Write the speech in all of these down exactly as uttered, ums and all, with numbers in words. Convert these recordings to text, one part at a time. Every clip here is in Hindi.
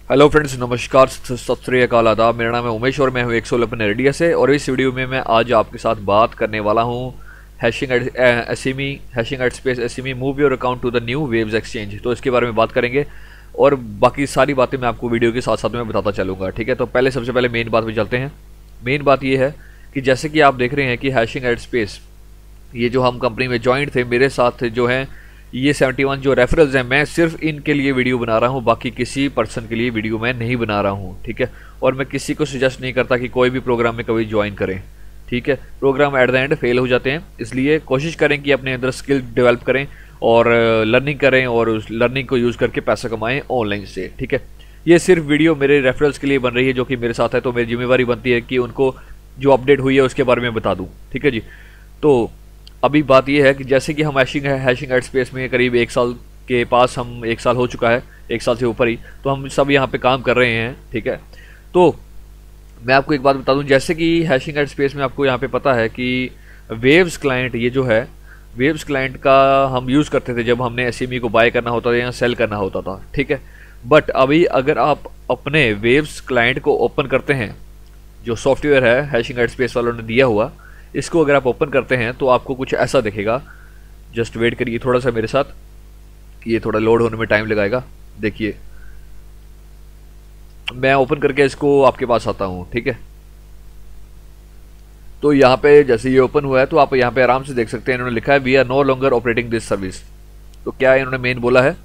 हेलो फ्रेंड्स, नमस्कार, सत श्री अकाल, आदाब। मेरा नाम है उमेश और मैं हूँ एक सौ अपन रेडिया से। और इस वीडियो में मैं आज आपके साथ बात करने वाला हूँ hashing Asimi hashing at space Asimi move your account to the new Waves exchange. तो इसके बारे में बात करेंगे और बाकी सारी बातें मैं आपको वीडियो के साथ साथ में बताता चलूँगा। ठीक है, तो पहले सबसे पहले मेन बात पे चलते हैं। मेन बात ये है कि जैसे कि आप देख रहे हैं कि हैशिंग एट स्पेस, ये जो हम कंपनी में ज्वाइंट थे, मेरे साथ जो हैं ये इकहत्तर जो रेफरल्स हैं, मैं सिर्फ इनके लिए वीडियो बना रहा हूँ, बाकी किसी पर्सन के लिए वीडियो मैं नहीं बना रहा हूँ। ठीक है, और मैं किसी को सजेस्ट नहीं करता कि कोई भी प्रोग्राम में कभी ज्वाइन करें। ठीक है, program at the end fail हो जाते हैं, इसलिए कोशिश करें कि अपने अंदर स्किल डेवलप करें और लर्निंग करें और उस लर्निंग को यूज़ करके पैसा कमाएं ऑनलाइन से। ठीक है, ये सिर्फ वीडियो मेरे रेफरल्स के लिए बन रही है जो कि मेरे साथ है, तो मेरी जिम्मेवारी बनती है कि उनको जो अपडेट हुई है उसके बारे में बता दूँ। ठीक है जी, तो अभी बात यह है कि जैसे कि हम हैशिंग है हैशिंग एट स्पेस में करीब एक साल के पास, हम एक साल हो चुका है, एक साल से ऊपर ही, तो हम सब यहाँ पे काम कर रहे हैं। ठीक है, तो मैं आपको एक बात बता दूं, जैसे कि हैशिंग एट स्पेस में आपको यहाँ पे पता है कि वेव्स क्लाइंट, ये जो है वेव्स क्लाइंट का हम यूज़ करते थे जब हमने एसिमी को बाय करना होता था या सेल करना होता था। ठीक है, बट अभी अगर आप अपने वेव्स क्लाइंट को ओपन करते हैं, जो सॉफ्टवेयर है हैशिंग एट स्पेस वालों ने दिया हुआ, इसको अगर आप ओपन करते हैं तो आपको कुछ ऐसा दिखेगा। जस्ट वेट करिए थोड़ा सा मेरे साथ, ये थोड़ा लोड होने में टाइम लगाएगा। देखिए, मैं ओपन करके इसको आपके पास आता हूँ। ठीक है, तो यहाँ पे जैसे ये ओपन हुआ है तो आप यहाँ पे आराम से देख सकते हैं, इन्होंने लिखा है we are no longer operating this service. तो क्या इन्होंने मेन बोला है,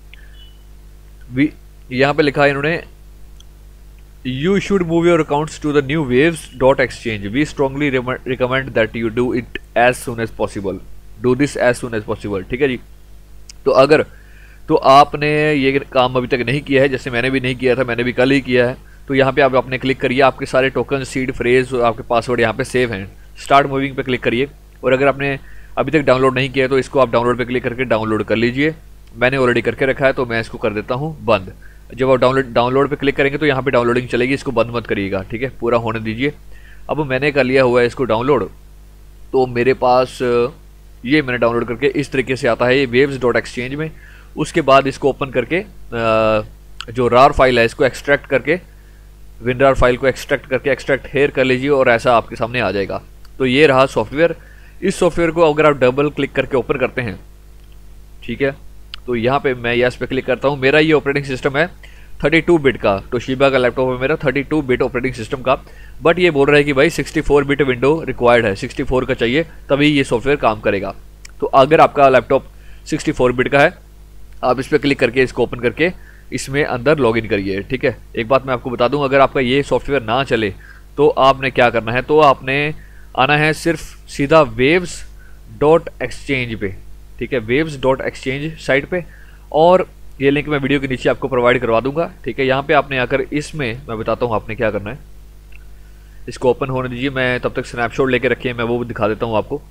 वी यहाँ पे लिखा है इन्होंने You should move your accounts to the new waves dot exchange. We strongly recommend that you do it as soon as possible. Do this as soon as possible. ठीक है जी, तो अगर तो आपने ये काम अभी तक नहीं किया है, जैसे मैंने भी नहीं किया था, मैंने भी कल ही किया है, तो यहाँ पे आप अपने क्लिक करिए, आपके सारे टोकन, सीड फ्रेज और आपके पासवर्ड यहाँ पे सेव हैं। स्टार्ट मूविंग पे क्लिक करिए, और अगर आपने अभी तक डाउनलोड नहीं किया है तो इसको आप डाउनलोड पे क्लिक करके डाउनलोड कर लीजिए। मैंने ऑलरेडी करके रखा है तो मैं इसको कर देता हूँ बंद। जब आप डाउनलोड डाउनलोड पे क्लिक करेंगे तो यहाँ पे डाउनलोडिंग चलेगी, इसको बंद मत करिएगा। ठीक है, पूरा होने दीजिए। अब मैंने कर लिया हुआ है इसको डाउनलोड, तो मेरे पास ये मैंने डाउनलोड करके इस तरीके से आता है ये वेव्स डॉट एक्सचेंज में। उसके बाद इसको ओपन करके जो रार फाइल है इसको एक्सट्रैक्ट करके, विनरार फाइल को एक्सट्रैक्ट करके एक्सट्रैक्ट हेयर कर लीजिए और ऐसा आपके सामने आ जाएगा। तो ये रहा सॉफ्टवेयर। इस सॉफ्टवेयर को अगर आप डबल क्लिक करके ओपन करते हैं, ठीक है, तो यहाँ पे मैं यस पे क्लिक करता हूँ। मेरा ये ऑपरेटिंग सिस्टम है बत्तीस बिट का, तोशिबा का लैपटॉप है मेरा, बत्तीस बिट ऑपरेटिंग सिस्टम का। बट ये बोल रहा है कि भाई चौंसठ बिट विंडो रिक्वायर्ड है, चौंसठ का चाहिए तभी ये सॉफ्टवेयर काम करेगा। तो अगर आपका लैपटॉप चौंसठ बिट का है, आप इस पर क्लिक करके इसको ओपन करके इसमें अंदर लॉगिन करिए। ठीक है, एक बात मैं आपको बता दूं, अगर आपका ये सॉफ्टवेयर ना चले तो आपने क्या करना है, तो आपने आना है सिर्फ सीधा वेव्स डॉट एक्सचेंज पे। ठीक है, वेव्स डॉट एक्सचेंज साइट पे, और ये लिंक मैं वीडियो के नीचे आपको प्रोवाइड करवा दूंगा। ठीक है, यहाँ पे आपने आकर इसमें मैं बताता हूँ आपने क्या करना है। इसको ओपन होने दीजिए, मैं तब तक स्नैपशॉट लेके रखिए, मैं वो भी दिखा देता हूँ आपको।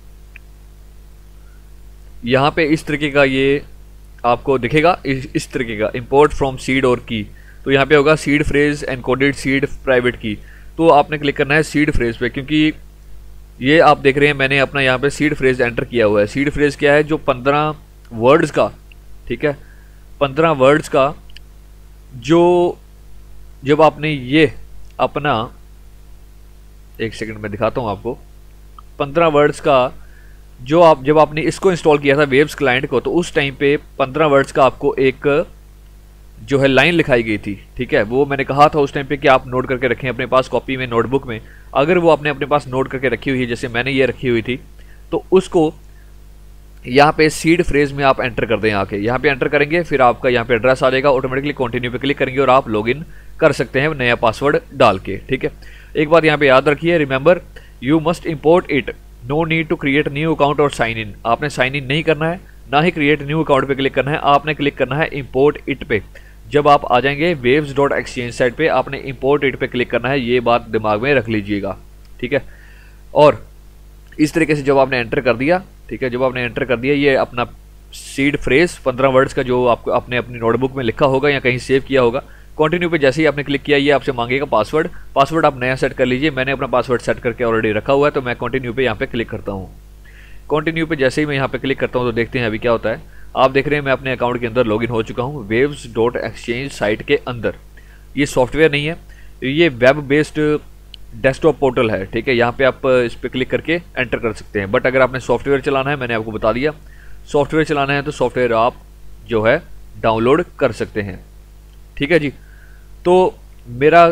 यहाँ पे इस तरीके का ये आपको दिखेगा, इस, इस तरीके का इंपोर्ट फ्रॉम सीड और की। तो यहाँ पे होगा seed phrase encoded seed private key, तो आपने क्लिक करना है सीड फ्रेज पे, क्योंकि ये आप देख रहे हैं मैंने अपना यहाँ पे सीड फ्रेज एंटर किया हुआ है। सीड फ्रेज क्या है, जो पंद्रह वर्ड्स का, ठीक है, पंद्रह वर्ड्स का, जो जब आपने ये अपना, एक सेकंड में दिखाता हूँ आपको, पंद्रह वर्ड्स का जो आप जब आपने इसको इंस्टॉल किया था वेव्स क्लाइंट को, तो उस टाइम पे पंद्रह वर्ड्स का आपको एक जो है लाइन लिखाई गई थी। ठीक है, वो मैंने कहा था उस टाइम पे कि आप नोट करके रखें अपने पास कॉपी में, नोटबुक में। अगर वो आपने अपने पास नोट करके रखी हुई है, जैसे मैंने ये रखी हुई थी, तो उसको यहाँ पे सीड फ्रेज में आप एंटर कर दें। आके यहाँ पे एंटर करेंगे, फिर आपका यहाँ पे एड्रेस आ जाएगा, ऑटोमेटिकली कंटिन्यू पे क्लिक करेंगे और आप लॉगिन कर सकते हैं नया पासवर्ड डाल के। ठीक है, एक बात यहाँ पे याद रखिए, remember you must import it, no need to create new account और साइन इन। आपने साइन इन नहीं करना है, ना ही क्रिएट न्यू अकाउंट पे क्लिक करना है, आपने क्लिक करना है इम्पोर्ट इट पे। जब आप आ जाएंगे वेव्स डॉट एक्सचेंज साइट पे, आपने इम्पोर्ट इट पे क्लिक करना है, ये बात दिमाग में रख लीजिएगा। ठीक है, और इस तरीके से जब आपने एंटर कर दिया, ठीक है, जब आपने एंटर कर दिया ये अपना सीड फ्रेज पंद्रह वर्ड्स का जो आपको आपने अपनी नोटबुक में लिखा होगा या कहीं सेव किया होगा, कंटिन्यू पे जैसे ही आपने क्लिक किया ये आपसे मांगेगा पासवर्ड। पासवर्ड आप नया सेट कर लीजिए, मैंने अपना पासवर्ड सेट करके ऑलरेडी रखा हुआ है, तो मैं कंटिन्यू पे यहाँ पे क्लिक करता हूँ। कंटिन्यू पे जैसे ही मैं यहाँ पे क्लिक करता हूँ तो देखते हैं अभी क्या होता है। आप देख रहे हैं मैं अपने अकाउंट के अंदर लॉगिन हो चुका हूँ वेव्स डॉट एक्सचेंज साइट के अंदर। ये सॉफ्टवेयर नहीं है, ये वेब बेस्ड डेस्कटॉप पोर्टल है, ठीक है। यहाँ पे आप इस पर क्लिक करके एंटर कर सकते हैं। बट अगर आपने सॉफ्टवेयर चलाना है, मैंने आपको बता दिया, सॉफ्टवेयर चलाना है तो सॉफ्टवेयर आप जो है डाउनलोड कर सकते हैं, ठीक है जी। तो मेरा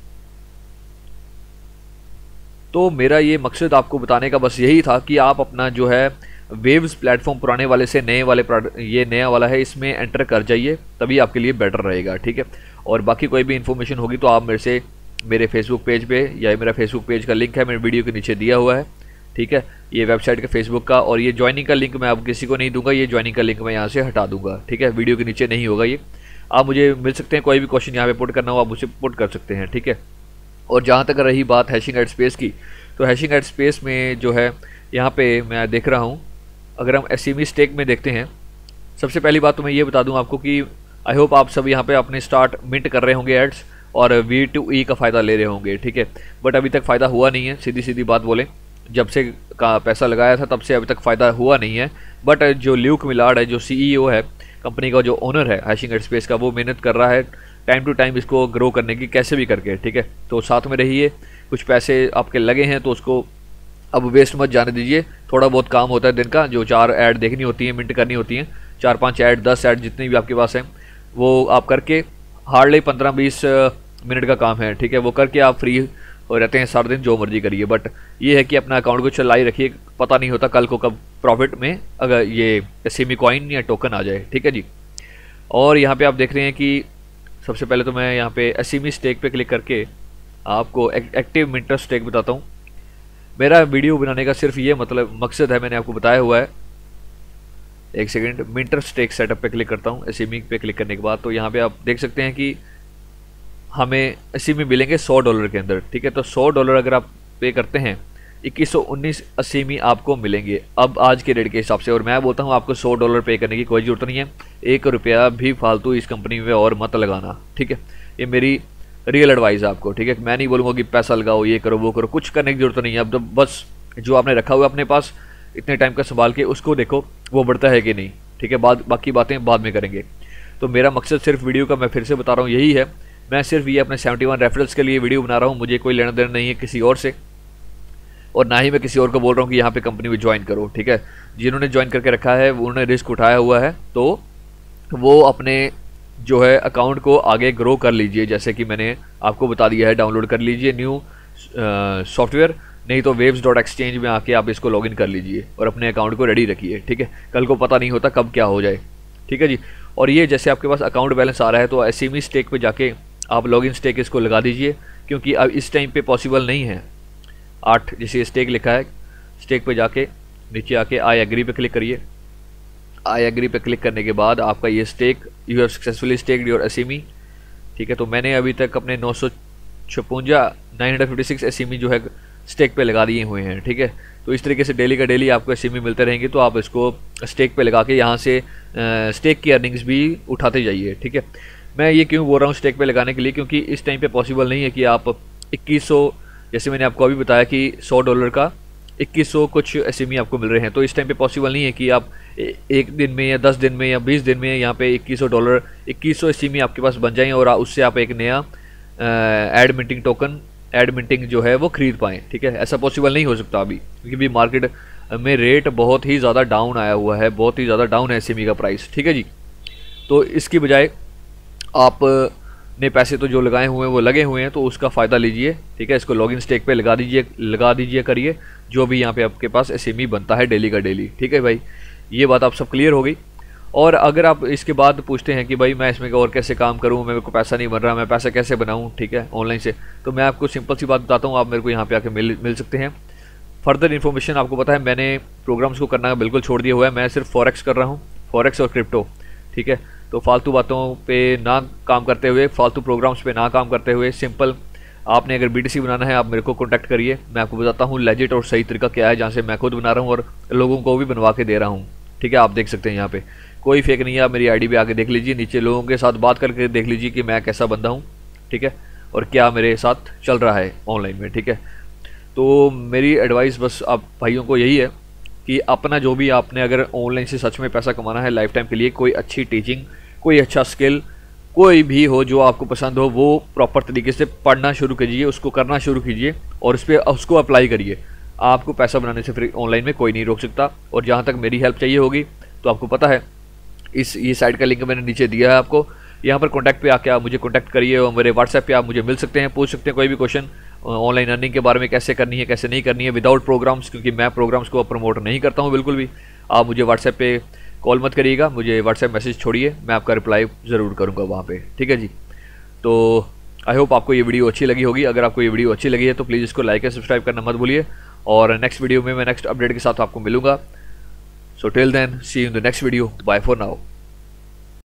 तो मेरा ये मकसद आपको बताने का बस यही था कि आप अपना जो है वेव्स प्लेटफॉर्म पुराने वाले से नए वाले ये नया वाला है, इसमें एंटर कर जाइए, तभी आपके लिए बेटर रहेगा, ठीक है। और बाकी कोई भी इन्फॉर्मेशन होगी तो आप मेरे से मेरे फेसबुक पेज पे, या मेरा फेसबुक पेज का लिंक है मेरे वीडियो के नीचे दिया हुआ है, ठीक है। ये वेबसाइट का फेसबुक का, और ये ज्वाइनिंग का लिंक मैं अब किसी को नहीं दूंगा, ये ज्वाइनिंग का लिंक मैं यहाँ से हटा दूंगा, ठीक है। वीडियो के नीचे नहीं होगा ये। आप मुझे मिल सकते हैं, कोई भी क्वेश्चन यहाँ पे पुट करना हो आप मुझे पुट कर सकते हैं, ठीक है। और जहाँ तक रही बात हैशिंग एट स्पेस की, तो हैशिंग एट स्पेस में जो है यहाँ पे मैं देख रहा हूँ, अगर हम एसिमी स्टेक में देखते हैं, सबसे पहली बात तो मैं ये बता दूं आपको कि आई होप आप सब यहाँ पे अपने स्टार्ट मिंट कर रहे होंगे एड्स और वी टू ई का फ़ायदा ले रहे होंगे, ठीक है। बट अभी तक फ़ायदा हुआ नहीं है, सीधी सीधी बात बोलें, जब से का पैसा लगाया था तब से अभी तक फ़ायदा हुआ नहीं है। बट जो ल्यूक मिलार्ड है, जो सीईओ है कंपनी का, जो ओनर है हैशिंग एट स्पेस का, वो मेहनत कर रहा है टाइम टू टाइम इसको ग्रो करने की, कैसे भी करके, ठीक है। तो साथ में रहिए, कुछ पैसे आपके लगे हैं तो उसको अब वेस्ट मत जाने दीजिए। थोड़ा बहुत काम होता है दिन का, जो चार ऐड देखनी होती है, मिंट करनी होती हैं, चार पांच ऐड, दस ऐड, जितनी भी आपके पास हैं, वो आप करके हार्डली पंद्रह बीस मिनट का काम है, ठीक है। वो करके आप फ्री हो रहते हैं सारा दिन, जो मर्जी करिए। बट ये है कि अपना अकाउंट को चलाई रखिए, पता नहीं होता कल को कब प्रॉफिट में अगर ये एसिमी कॉइन या टोकन आ जाए, ठीक है जी। और यहाँ पे आप देख रहे हैं कि सबसे पहले तो मैं यहाँ पे एसिमी स्टेक पे क्लिक करके आपको एक्टिव मिंटर स्टेक बताता हूँ। मेरा वीडियो बनाने का सिर्फ ये मतलब मकसद है, मैंने आपको बताया हुआ है। एक सेकंड, मिंटर स्टेक सेटअप पे क्लिक करता हूँ। एसिमी पे क्लिक करने के बाद तो यहाँ पे आप देख सकते हैं कि हमें एसिमी मिलेंगे सौ डॉलर के अंदर, ठीक है। तो सौ डॉलर अगर आप पे करते हैं, इक्कीस सौ उन्नीस एसिमी आपको मिलेंगे अब आज के रेट के हिसाब से। और मैं बोलता हूँ आपको सौ डॉलर पे करने की कोई ज़रूरत नहीं है, एक रुपया भी फालतू इस कंपनी में और मत लगाना, ठीक है। ये मेरी रियल एडवाइस है आपको, ठीक है। मैं नहीं बोलूँगा कि पैसा लगाओ, ये करो वो करो, कुछ करने की जरूरत नहीं है। अब तो बस जो आपने रखा हुआ अपने पास इतने टाइम का संभाल के उसको देखो वो बढ़ता है कि नहीं, ठीक है। बाद बाकी बातें बाद में करेंगे। तो मेरा मकसद सिर्फ वीडियो का, मैं फिर से बता रहा हूँ, यही है। मैं सिर्फ ये अपने सेवेंटी वन रेफरेंस के लिए वीडियो बना रहा हूँ, मुझे कोई लेना देना नहीं है किसी और से, और ना ही मैं किसी और को बोल रहा हूँ कि यहाँ पे कंपनी में ज्वाइन करो, ठीक है। जिन्होंने ज्वाइन करके रखा है उन्होंने रिस्क उठाया हुआ है, तो वो अपने जो है अकाउंट को आगे ग्रो कर लीजिए। जैसे कि मैंने आपको बता दिया है, डाउनलोड कर लीजिए न्यू सॉफ्टवेयर, नहीं तो वेव्स डॉट एक्सचेंज में आके आप इसको लॉगिन कर लीजिए और अपने अकाउंट को रेडी रखिए, ठीक है। कल को पता नहीं होता कब क्या हो जाए, ठीक है जी। और ये जैसे आपके पास अकाउंट बैलेंस आ रहा है तो एसिमी स्टेक पे जाके आप लॉगिन स्टेक इसको लगा दीजिए, क्योंकि अब इस टाइम पे पॉसिबल नहीं है। आठ जैसे स्टेक लिखा है, स्टेक पे जाके नीचे आके आई एग्री पे क्लिक करिए। आई एग्री पे क्लिक करने के बाद आपका ये stake, you have successfully staked your Asimi, ठीक है। तो मैंने अभी तक अपने नौ सौ छप्पंजा nine hundred fifty six Asimi जो है स्टेक पे लगा दिए हुए हैं, ठीक है। तो इस तरीके से डेली का डेली आपको एसिमी मिलते रहेंगे, तो आप इसको स्टेक पे लगा के यहाँ से स्टेक की अर्निंग्स भी उठाते जाइए, ठीक है। मैं ये क्यों बोल रहा हूँ स्टेक पे लगाने के लिए, क्योंकि इस टाइम पे पॉसिबल नहीं है कि आप इक्कीस सौ, जैसे मैंने आपको अभी बताया कि सौ डॉलर का इक्कीस सौ कुछ एसिमी आपको मिल रहे हैं, तो इस टाइम पे पॉसिबल नहीं है कि आप एक दिन में या दस दिन में या बीस दिन में यहाँ पे इक्कीस सौ डॉलर इक्कीस सौ एसिमी आपके पास बन जाएं और उससे आप एक नया add minting token, add minting जो है वो खरीद पाएँ, ठीक है। ऐसा पॉसिबल नहीं हो सकता अभी, क्योंकि भी मार्केट में रेट बहुत ही ज़्यादा डाउन आया हुआ है, बहुत ही ज़्यादा डाउन है एसिमी का प्राइस, ठीक है जी। तो इसकी बजाय आप ने पैसे तो जो लगाए हुए हैं वो लगे हुए हैं, तो उसका फ़ायदा लीजिए, ठीक है। इसको लॉगिन स्टेक पे लगा दीजिए लगा दीजिए करिए, जो भी यहाँ पे आपके पास एसिमी बनता है डेली का डेली, ठीक है भाई। ये बात आप सब क्लियर हो गई। और अगर आप इसके बाद पूछते हैं कि भाई मैं इसमें और कैसे काम करूँ, मेरे को पैसा नहीं बन रहा, मैं पैसा कैसे बनाऊँ, ठीक है, ऑनलाइन से, तो मैं आपको सिंपल सी बात बताता हूँ, आप मेरे को यहाँ पे आके मिल मिल सकते हैं। फर्दर इन्फॉर्मेशन आपको पता है मैंने प्रोग्राम्स को करना बिल्कुल छोड़ दिया हुआ है, मैं सिर्फ फॉरेक्स कर रहा हूँ, फॉरेक्स और क्रिप्टो, ठीक है। तो फालतू बातों पे ना काम करते हुए, फालतू प्रोग्राम्स पे ना काम करते हुए, सिंपल आपने अगर बीटीसी बनाना है आप मेरे को कॉन्टैक्ट करिए, मैं आपको बताता हूँ लेजिट और सही तरीका क्या है, जहाँ से मैं खुद बना रहा हूँ और लोगों को भी बनवा के दे रहा हूँ, ठीक है। आप देख सकते हैं यहाँ पे कोई फेक नहीं है, आप मेरी आईडी पे आके देख लीजिए, नीचे लोगों के साथ बात करके देख लीजिए कि मैं कैसा बंदा हूँ, ठीक है, और क्या मेरे साथ चल रहा है ऑनलाइन में, ठीक है। तो मेरी एडवाइस बस आप भाइयों को यही है कि अपना जो भी आपने अगर ऑनलाइन से सच में पैसा कमाना है लाइफ टाइम के लिए, कोई अच्छी टीचिंग, कोई अच्छा स्किल, कोई भी हो जो आपको पसंद हो, वो प्रॉपर तरीके से पढ़ना शुरू कीजिए, उसको करना शुरू कीजिए और उस पर उसको अप्लाई करिए। आपको पैसा बनाने से फिर ऑनलाइन में कोई नहीं रोक सकता। और जहाँ तक मेरी हेल्प चाहिए होगी तो आपको पता है इस ये साइट का लिंक मैंने नीचे दिया है आपको, यहाँ पर कॉन्टैक्ट पे आके आप मुझे कॉन्टैक्ट करिए और मेरे व्हाट्सएप पे आप मुझे मिल सकते हैं, पूछ सकते हैं कोई भी क्वेश्चन ऑनलाइन अर्निंग के बारे में, कैसे करनी है कैसे नहीं करनी है विदाउट प्रोग्राम्स, क्योंकि मैं प्रोग्राम्स को प्रमोट नहीं करता हूँ बिल्कुल भी। आप मुझे व्हाट्सएप पे कॉल मत करिएगा, मुझे व्हाट्सएप मैसेज छोड़िए, मैं आपका रिप्लाई ज़रूर करूँगा वहाँ पर, ठीक है जी। तो आई होप आपको ये वीडियो अच्छी लगी होगी। अगर आपको ये वीडियो अच्छी लगी है तो प्लीज़ इसको लाइक और सब्सक्राइब करना मत भूलिए, और नेक्स्ट वीडियो में मैं नेक्स्ट अपडेट के साथ आपको मिलूंगा। So till then see you in the next video, bye for now.